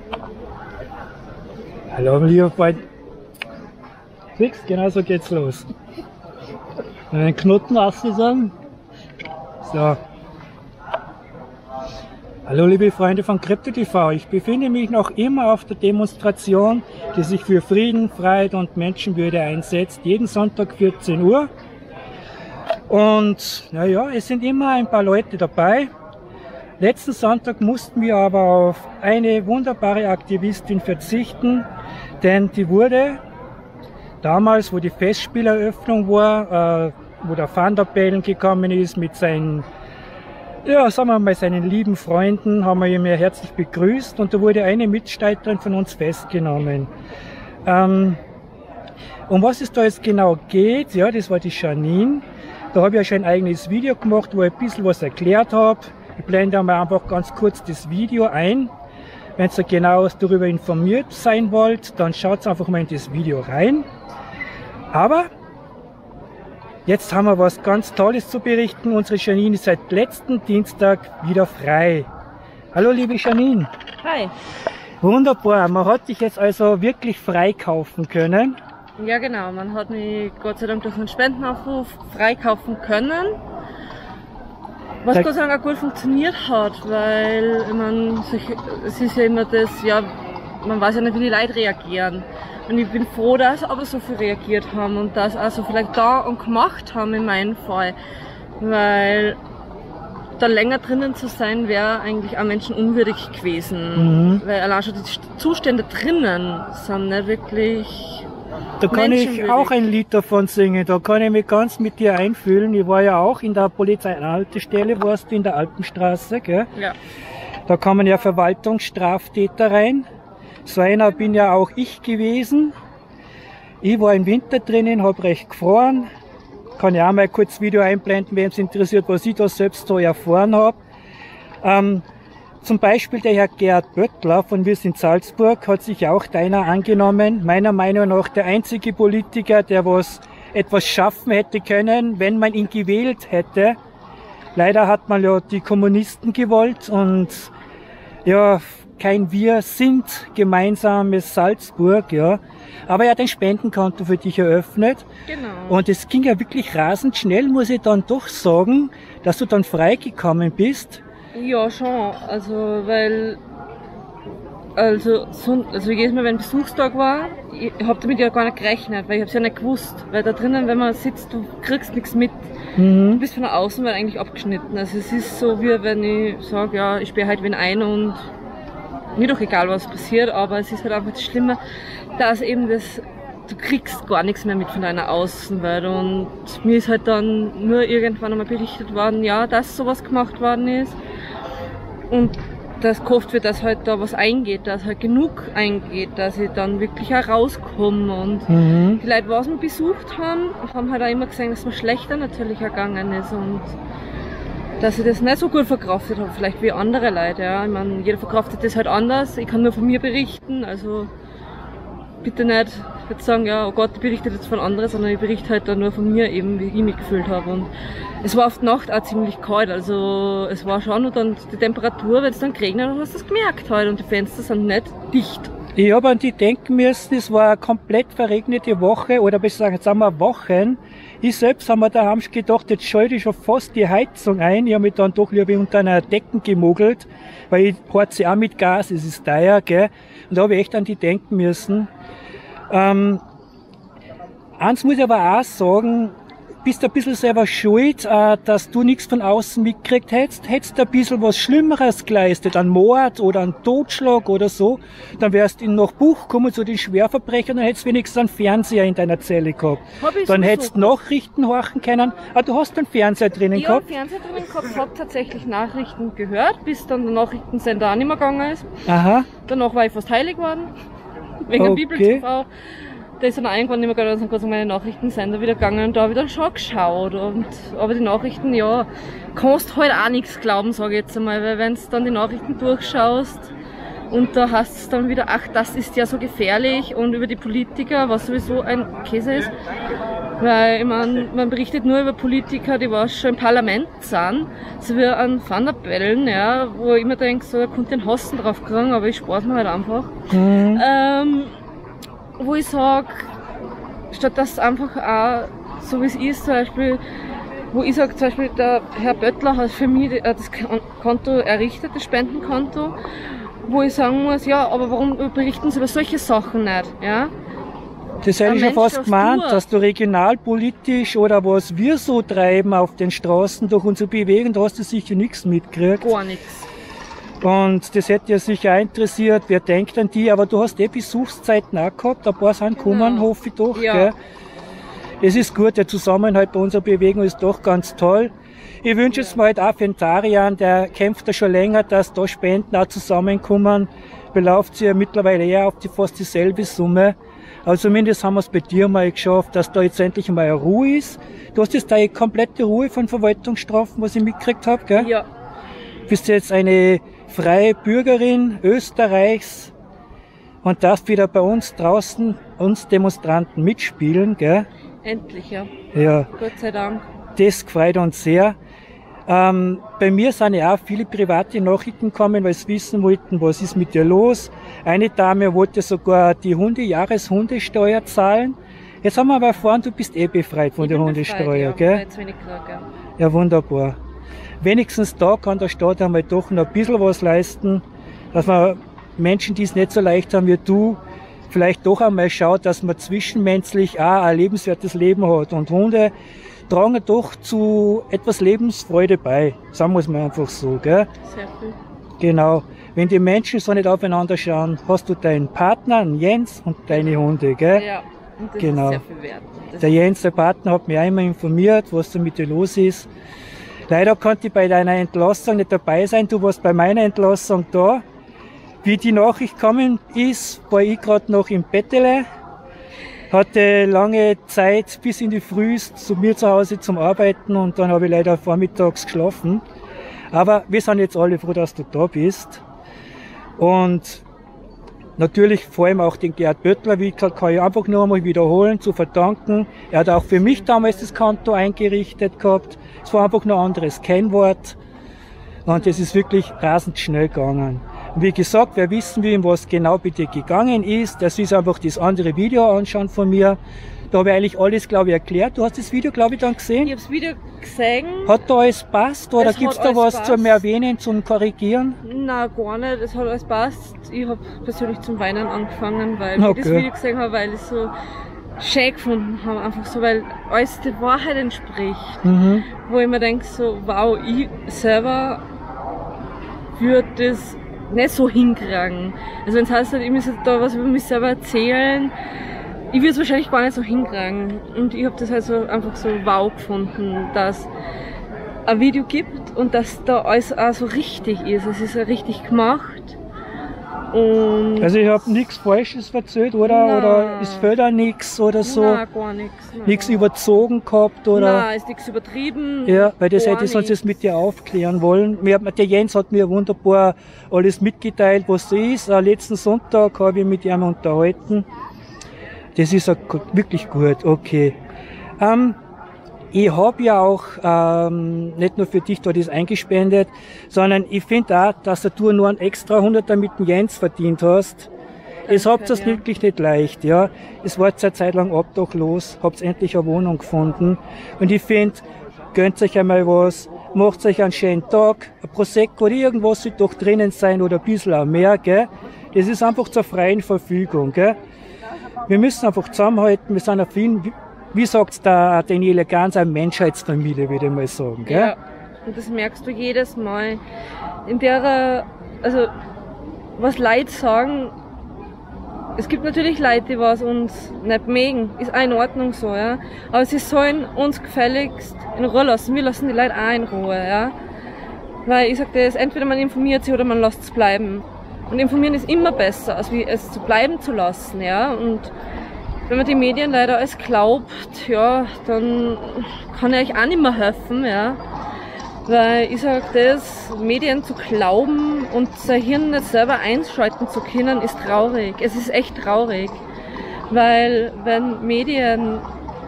Hallo, mein lieber Freund. Siehst, genau so geht's los. Einen Knoten auszusagen. So. Hallo, liebe Freunde von Krypto.tv. Ich befinde mich noch immer auf der Demonstration, die sich für Frieden, Freiheit und Menschenwürde einsetzt. Jeden Sonntag 14 Uhr. Und naja, es sind immer ein paar Leute dabei. Letzten Sonntag mussten wir aber auf eine wunderbare Aktivistin verzichten, denn die wurde damals, wo die Festspieleröffnung war, wo der Van der Bellen gekommen ist mit seinen, ja, sagen wir mal, seinen lieben Freunden, haben wir ihn mehr herzlich begrüßt und da wurde eine Mitstreiterin von uns festgenommen. Um was es da jetzt genau geht, ja, das war die Janine. Da habe ich ja schon ein eigenes Video gemacht, wo ich ein bisschen was erklärt habe. Ich blende einmal einfach ganz kurz das Video ein. Wenn ihr genau darüber informiert sein wollt, dann schaut einfach mal in das Video rein. Aber jetzt haben wir was ganz Tolles zu berichten. Unsere Janine ist seit letzten Dienstag wieder frei. Hallo liebe Janine. Hi. Wunderbar, man hat dich jetzt also wirklich freikaufen können. Ja genau, man hat mich Gott sei Dank durch einen Spendenaufruf freikaufen können. Was Gott sei Dank auch gut funktioniert hat, weil es ist ja immer das, ja, man weiß ja nicht, wie die Leute reagieren. Und ich bin froh, dass aber so viel reagiert haben und das also vielleicht da und gemacht haben in meinem Fall. Weil da länger drinnen zu sein, wäre eigentlich auch menschenunwürdig gewesen. Weil allein schon die Zustände drinnen sind nicht wirklich. Da kann ich auch ein Lied davon singen, da kann ich mich ganz mit dir einfühlen. Ich war ja auch in der Polizeihaltestelle, warst du in der Alpenstraße, gell? Ja. Da kommen ja Verwaltungsstraftäter rein. So einer bin ja auch ich gewesen. Ich war im Winter drinnen, habe recht gefroren. Kann ja auch mal kurz Video einblenden, wenn es interessiert, was ich da selbst so erfahren habe. Zum Beispiel der Herr Gerhard Böttler von Wir sind Salzburg hat sich auch deiner angenommen. Meiner Meinung nach der einzige Politiker, der etwas schaffen hätte können, wenn man ihn gewählt hätte. Leider hat man ja die Kommunisten gewollt und ja, kein Wir sind gemeinsames Salzburg, ja. Aber er hat ein Spendenkonto für dich eröffnet. Genau. Und es ging ja wirklich rasend schnell, muss ich dann doch sagen, dass du dann freigekommen bist. Ja, schon. Also, weil, jedes Mal, wenn Besuchstag war, ich hab damit ja gar nicht gerechnet, weil ich hab's ja nicht gewusst. Weil da drinnen, wenn man sitzt, du kriegst nichts mit. Du bist von der Außenwelt eigentlich abgeschnitten. Also, es ist so, wie wenn ich sage, ja, ich sperre halt wen ein und mir doch egal, was passiert, aber es ist halt einfach das Schlimme, dass eben du kriegst gar nichts mehr mit von deiner Außenwelt und mir ist halt dann nur irgendwann einmal berichtet worden, ja, dass sowas gemacht worden ist und dass gehofft wird, dass halt da was eingeht, dass halt genug eingeht, dass ich dann wirklich herauskomme und die Leute, was mich besucht haben halt auch immer gesehen, dass mir schlechter natürlich ergangen ist und dass ich das nicht so gut verkraftet habe, vielleicht wie andere Leute, ja. Ich meine, jeder verkraftet das halt anders, ich kann nur von mir berichten, also bitte nicht jetzt sagen, ja, oh Gott, ich berichte jetzt von anderen, sondern ich berichte halt dann nur von mir eben, wie ich mich gefühlt habe. Und es war auf die Nacht auch ziemlich kalt, also es war schon und dann die Temperatur, wenn es dann geregnet hat, hast du das gemerkt halt und die Fenster sind nicht dicht. Ich habe an die denken müssen, es war eine komplett verregnete Woche oder besser sagen, jetzt haben wir Wochen. Ich selbst habe mir daheim gedacht, jetzt schalte ich schon fast die Heizung ein. Ich habe mich dann doch lieber unter einer Decken gemogelt, weil ich heize auch mit Gas, es ist teuer, gell. Und da habe ich echt an die denken müssen. Eins muss ich aber auch sagen, bist ein bisschen selber schuld, dass du nichts von außen mitgekriegt hättest. Hättest du ein bisschen was Schlimmeres geleistet, einen Mord oder einen Totschlag oder so, dann wärst du nach Buch gekommen zu den Schwerverbrechern, dann hättest du wenigstens einen Fernseher in deiner Zelle gehabt. Dann hättest du Nachrichten horchen können. Du hast einen Fernseher drinnen gehabt? Ja, Fernseher drinnen gehabt, hab tatsächlich Nachrichten gehört, bis dann der Nachrichtensender auch nicht mehr gegangen ist. Aha. Danach war ich fast heilig geworden, wegen der Bibel-TV. Da ist dann irgendwann nicht mehr gegangen, dann sind meine Nachrichtensender wieder gegangen und da habe ich dann schon geschaut. Aber die Nachrichten, ja, kannst halt auch nichts glauben, sage ich jetzt einmal, weil wenn du dann die Nachrichten durchschaust und da hast es dann wieder, ach, das ist ja so gefährlich und über die Politiker, was sowieso ein Käse ist, Weil, ich meine, man berichtet nur über Politiker, die was schon im Parlament sind, so wie an Van der Bellen, ja, wo ich immer denke, so, da konnte den Hassen drauf kriegen, aber ich spare es mir halt einfach. Wo ich sage, statt dass einfach auch, so wie es ist, zum Beispiel, wo ich sage, zum Beispiel, der Herr Böttler hat für mich das Konto errichtet, das Spendenkonto, wo ich sagen muss, ja, aber warum berichten Sie über solche Sachen nicht, ja? Das hätte ich schon fast gemeint, dass du regionalpolitisch oder was wir so treiben auf den Straßen durch unsere Bewegung, da hast du sicher nichts mitgekriegt. Gar nichts. Und das hätte ja sicher auch interessiert, wer denkt an die, aber du hast Besuchszeiten auch gehabt, ein paar sind gekommen, hoffe ich doch, ja. Gell? Es ist gut, der Zusammenhalt bei unserer Bewegung ist doch ganz toll. Ich wünsche es mir halt auch für den Tarian, der kämpft ja schon länger, dass da Spenden auch zusammenkommen, beläuft sich ja mittlerweile eher auf fast dieselbe Summe. Also zumindest haben wir es bei dir mal geschafft, dass da jetzt endlich mal eine Ruhe ist. Du hast jetzt da komplette Ruhe von Verwaltungsstrafen, was ich mitgekriegt habe, gell? Ja. Bist jetzt eine freie Bürgerin Österreichs und darfst wieder bei uns draußen, uns Demonstranten mitspielen, gell? Endlich, ja. Ja. Gott sei Dank. Das freut uns sehr. Bei mir sind ja auch viele private Nachrichten gekommen, weil sie wissen wollten, was ist mit dir los. Eine Dame wollte sogar die Jahreshundesteuer zahlen. Jetzt haben wir aber erfahren, du bist befreit von der Hundesteuer, ja, gell? Jetzt wenig gesagt, ja. Ja, wunderbar. Wenigstens da kann der Staat einmal doch noch ein bisschen was leisten, dass man Menschen, die es nicht so leicht haben wie du, vielleicht doch einmal schaut, dass man zwischenmenschlich auch ein lebenswertes Leben hat. Und Hunde tragen doch zu etwas Lebensfreude bei. Sagen wir es mal einfach so, gell? Sehr viel. Genau. Wenn die Menschen so nicht aufeinander schauen, hast du deinen Partner, den Jens, und deine Hunde, gell? Ja, und das genau. ist sehr viel wert. Der Jens, der Partner, hat mich einmal informiert, was da mit dir los ist. Leider konnte ich bei deiner Entlassung nicht dabei sein. Du warst bei meiner Entlassung da. Wie die Nachricht gekommen ist, war ich gerade noch im Bettele. Hatte lange Zeit bis in die Früh zu mir zu Hause zum Arbeiten und dann habe ich leider vormittags geschlafen. Aber wir sind jetzt alle froh, dass du da bist. Und natürlich vor allem auch den Gerd Böttler, wie gesagt, kann ich einfach nur einmal wiederholen, zu verdanken. Er hat auch für mich damals das Konto eingerichtet gehabt. Es war einfach nur ein anderes Kennwort. Und es ist wirklich rasend schnell gegangen. Und wie gesagt, wer wissen will, um was genau bitte gegangen ist, das ist einfach das andere Video anschauen von mir. Da habe ich eigentlich alles, glaube ich, erklärt. Du hast das Video, glaube ich, dann gesehen? Ich habe das Video gesehen. Hat da alles passt oder gibt es da was zum Erwähnen, zum Korrigieren? Nein, gar nicht. Es hat alles passt. Ich habe persönlich zum Weinen angefangen, weil ich das Video gesehen habe, weil ich es so schön gefunden habe. Einfach so, weil alles der Wahrheit entspricht. Wo ich mir denke, so, wow, ich selber würde das nicht so hinkriegen. Also wenn es heißt, ich muss da was über mich selber erzählen, ich würde es wahrscheinlich gar nicht so hinkriegen. Und ich habe das halt so einfach so wow gefunden, dass ein Video gibt und dass da alles auch so richtig ist. Es ist ja richtig gemacht. Und also ich habe nichts Falsches erzählt, oder? Nein. Oder es fehlt da nichts oder so? Nein, gar nichts. Nichts überzogen gehabt, oder? Nein, ist nichts übertrieben. Ja, weil das hätte ich sonst jetzt mit dir aufklären wollen. Der Jens hat mir wunderbar alles mitgeteilt, was so ist. Letzten Sonntag habe ich mit ihm unterhalten. Das ist wirklich gut, okay. Ich habe ja auch nicht nur für dich da das eingespendet, sondern ich finde auch, dass du nur einen extra 100er mit dem Jens verdient hast. Es habt das wirklich nicht leicht, ja. Es war eine Zeit lang obdachlos, habt endlich eine Wohnung gefunden. Und ich finde, gönnt euch einmal was, macht euch einen schönen Tag, ein Prosecco oder irgendwas wird doch drinnen sein oder ein bisschen auch mehr, gell. Das ist einfach zur freien Verfügung, gell. Wir müssen einfach zusammenhalten, wir sind auf vielen, wie sagt der Daniele Gans, eine Menschheitsfamilie, würde ich mal sagen, gell? Ja, und das merkst du jedes Mal. In der, also, was Leute sagen, es gibt natürlich Leute, die was uns nicht mögen, ist auch in Ordnung so, ja. Aber sie sollen uns gefälligst in Ruhe lassen, wir lassen die Leute auch in Ruhe, ja. Weil ich sag das, entweder man informiert sich oder man lässt es bleiben. Und informieren ist immer besser, als wie es zu bleiben zu lassen, ja. Und wenn man die Medien leider alles glaubt, ja, dann kann ich euch auch nicht mehr helfen, ja. Weil ich sag das, Medien zu glauben und sein Hirn nicht selber einschalten zu können, ist traurig. Es ist echt traurig. Weil wenn Medien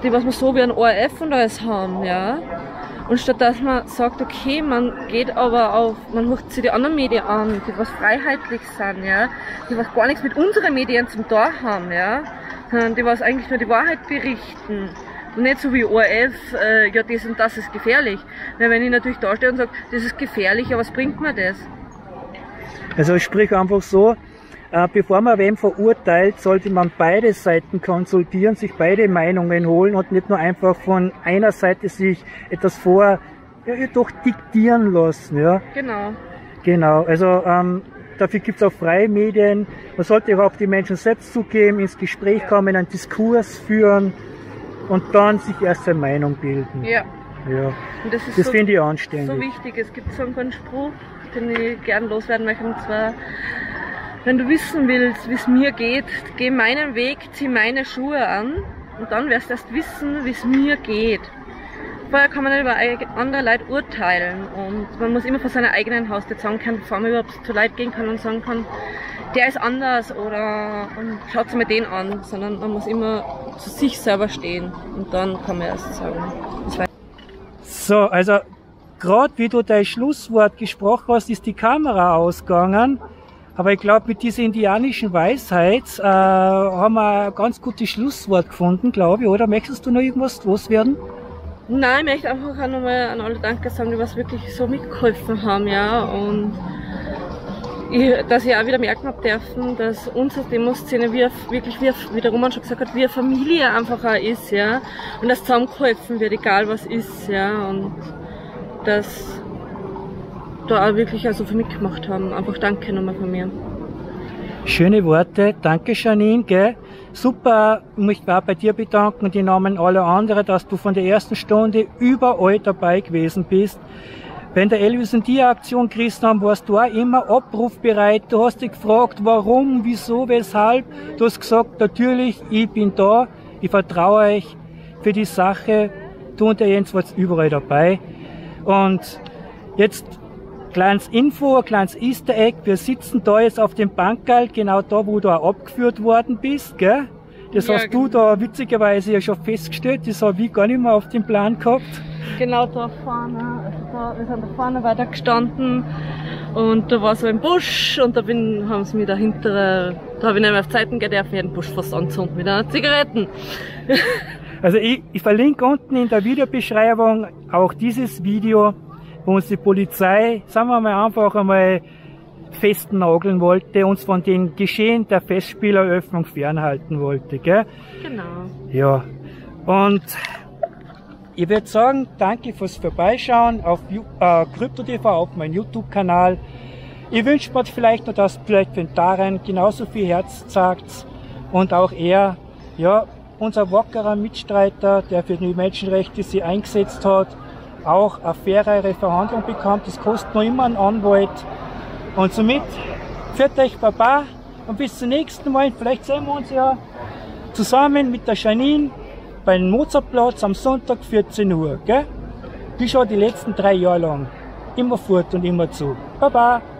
die was wir so wie ein ORF und alles haben, ja. Und statt dass man sagt, okay, man geht aber auf, man hört sich die anderen Medien an, die was freiheitlich sind, ja, die was gar nichts mit unseren Medien zum Tor haben, ja, sondern die was eigentlich nur die Wahrheit berichten. Und nicht so wie ORF, ja, das und das ist gefährlich. Weil wenn ich natürlich da stehe und sage, das ist gefährlich, ja, was bringt mir das? Also ich spreche einfach so, bevor man wem verurteilt, sollte man beide Seiten konsultieren, sich beide Meinungen holen und nicht nur einfach von einer Seite sich etwas doch diktieren lassen. Ja. Genau. Genau, also dafür gibt es auch freie Medien. Man sollte auch auf die Menschen selbst zugeben, ins Gespräch kommen, einen Diskurs führen und dann sich erst eine Meinung bilden. Ja. Ja. Und das ist das so, finde ich anständig. So wichtig. Es gibt so einen Spruch, den ich gern loswerden möchte, und zwar: Wenn du wissen willst, wie es mir geht, geh meinen Weg, zieh meine Schuhe an und dann wirst du erst wissen, wie es mir geht. Vorher kann man nicht über andere Leute urteilen und man muss immer von seiner eigenen Haustür sagen können, bevor man überhaupt zu Leuten gehen kann und sagen kann, der ist anders oder schaut sich mal den an, sondern man muss immer zu sich selber stehen und dann kann man erst sagen. So, also gerade wie du dein Schlusswort gesprochen hast, ist die Kamera ausgegangen. Aber ich glaube, mit dieser indianischen Weisheit haben wir ein ganz gutes Schlusswort gefunden, glaube ich, oder? Möchtest du noch irgendwas loswerden? Nein, ich möchte einfach auch nochmal an alle Danke sagen, die was wirklich so mitgeholfen haben, ja. Und dass ich auch wieder merken habe dürfen, dass unsere Demoszene wirklich, wie der Roman schon gesagt hat, wie eine Familie einfach auch ist, ja. Und dass zusammengeholfen wird, egal was ist, ja. Und dass da auch wirklich also für mich gemacht haben. Einfach danke nochmal von mir. Schöne Worte. Danke, Janine, gell? Super. Ich möchte auch bei dir bedanken und im Namen aller anderen, dass du von der ersten Stunde überall dabei gewesen bist. Wenn der Elvis und die Aktion gerissen haben, warst du auch immer abrufbereit. Du hast dich gefragt, warum, wieso, weshalb. Du hast gesagt, natürlich, ich bin da, ich vertraue euch für die Sache. Du und der Jens warst überall dabei. Und jetzt kleines Info, ein kleines Easter Egg. Wir sitzen da jetzt auf dem Bankerl, genau da, wo du auch abgeführt worden bist, gell? Das ja, hast du da witzigerweise ja schon festgestellt. Das habe ich gar nicht mehr auf dem Plan gehabt. Genau da vorne, wir sind da vorne weiter gestanden und da war so ein Busch und da haben sie mir dahinter, da habe ich nicht mehr auf Zeiten gedürfen, jeden Busch fast anzünden mit einer Zigaretten. Also ich verlinke unten in der Videobeschreibung auch dieses Video, wo uns die Polizei, sagen wir mal, einfach einmal festnageln wollte, uns von den Geschehen der Festspieleröffnung fernhalten wollte, gell? Genau. Ja, und ich würde sagen, danke fürs Vorbeischauen auf Krypto.tv, auf meinem YouTube-Kanal. Ich wünsche mir vielleicht noch, dass vielleicht den Darren genauso viel Herz zeigt und auch er, ja, unser wackerer Mitstreiter, der für die Menschenrechte sich eingesetzt hat, auch eine fairere Verhandlung bekommt. Das kostet noch immer einen Anwalt. Und somit, pfiat euch Baba und bis zum nächsten Mal. Vielleicht sehen wir uns ja zusammen mit der Janine beim Mozartplatz am Sonntag 14 Uhr. Gell? Wie schon die letzten 3 Jahre lang. Immer fort und immer zu. Baba!